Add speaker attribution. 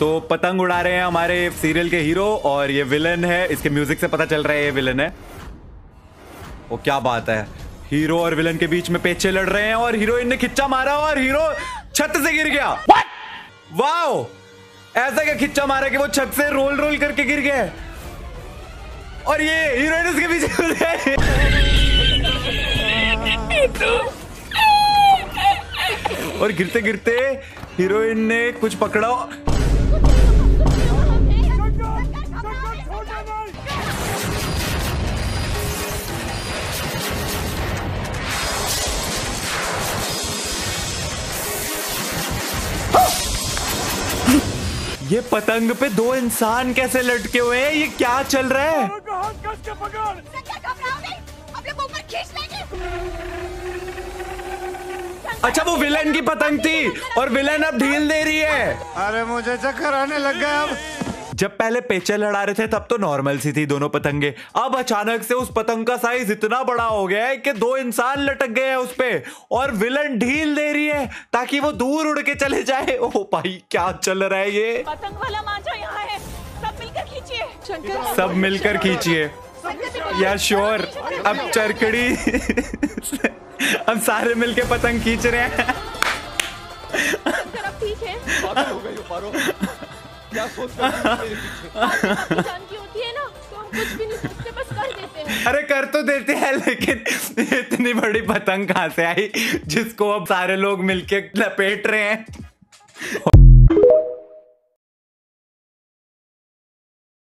Speaker 1: तो पतंग उड़ा रहे हैं हमारे सीरियल के हीरो और ये विलन है। इसके म्यूजिक से पता चल रहा है ये विलन है। वो क्या बात है, हीरो और विलन के बीच में पेचे लड़ रहे हैं और हीरोइन ने खिच्चा मारा और हीरो छत से गिर गया। वाओ, ऐसा क्या खिच्चा मारा कि वो छत से रोल रोल करके गिर गया और ये हीरोइन उसके पीछे। और गिरते गिरते हीरोइन ने कुछ पकड़ा। ये पतंग पे दो इंसान कैसे लटके हुए हैं? ये क्या चल रहा है? अच्छा, वो विलन की पतंग थी और विलन अब ढील दे रही है।
Speaker 2: अरे मुझे चक्कर आने लग गया। अब
Speaker 1: जब पहले पेचे लड़ा रहे थे तब तो नॉर्मल सी थी दोनों पतंगे। अब अचानक से उस पतंग का साइज इतना बड़ा हो गया है कि दो इंसान लटक गए हैं उस पे और विलन ढील दे रही है ताकि वो दूर उड़ के चले जाए। ओह भाई, क्या चल रहा है ये?
Speaker 3: पतंग वाला मांझा यहाँ है, सब मिलकर खींचिए।
Speaker 1: सब मिलकर खींचिए। या श्योर, अब चरकड़ी अब सारे मिलके पतंग खींच रहे हैं।
Speaker 3: ठीक है,
Speaker 4: क्या सोच रहे
Speaker 3: जान की होती है ना, तो हम कुछ भी नहीं सोचते, बस कर देते हैं।
Speaker 1: अरे कर तो देते हैं, लेकिन इतनी बड़ी पतंग कहाँ से आई जिसको अब सारे लोग मिलके लपेट रहे हैं?